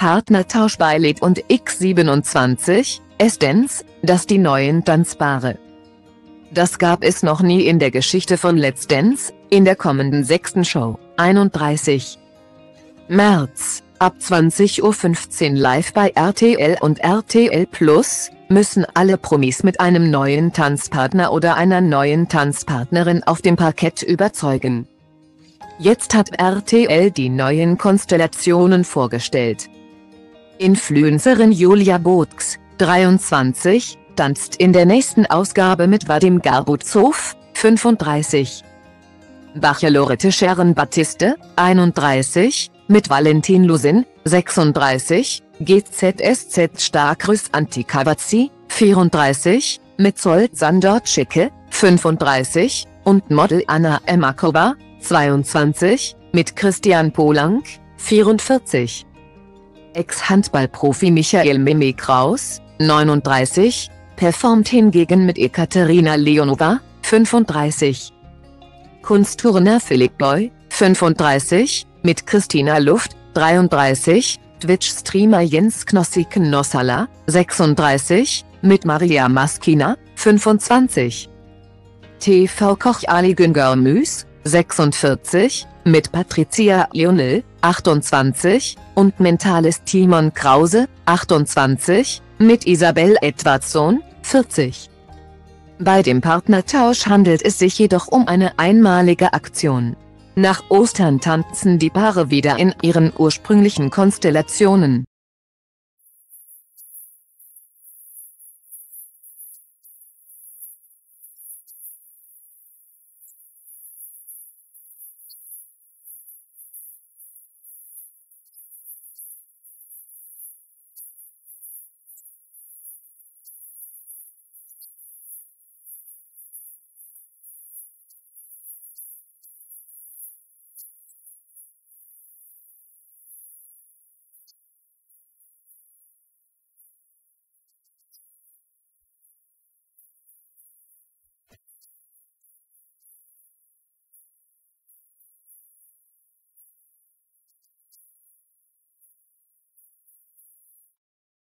Partnertausch bei LED und X27, S-Dance, das die neuen Tanzpaare. Das gab es noch nie in der Geschichte von Let's Dance, in der kommenden 6. Show, 31. März, ab 20:15 Uhr live bei RTL und RTL+, müssen alle Promis mit einem neuen Tanzpartner oder einer neuen Tanzpartnerin auf dem Parkett überzeugen. Jetzt hat RTL die neuen Konstellationen vorgestellt. Influencerin Julia Botx, 23, tanzt in der nächsten Ausgabe mit Vadim Garbuzov, 35. Bachelorette Sharon Batiste, 31, mit Valentin Lusin, 36, GZSZ Starkrüss Antikavazzi, 34, mit Zsolt Sandor-Zschicke, 35, und Model Anna Emakova, 22, mit Christian Polank, 44. Ex-Handballprofi Michael Mimi Kraus, 39, performt hingegen mit Ekaterina Leonova, 35. Kunstturner Philipp Boy, 35, mit Christina Luft, 33, Twitch-Streamer Jens Knossi-Knossalla, 36, mit Maria Maskina, 25. TV-Koch Ali Güngör-Müs, 46, mit Patricia Lionel, 28, und Mentalist Timon Krause, 28, mit Isabel Edwardsson, 40. Bei dem Partnertausch handelt es sich jedoch um eine einmalige Aktion. Nach Ostern tanzen die Paare wieder in ihren ursprünglichen Konstellationen.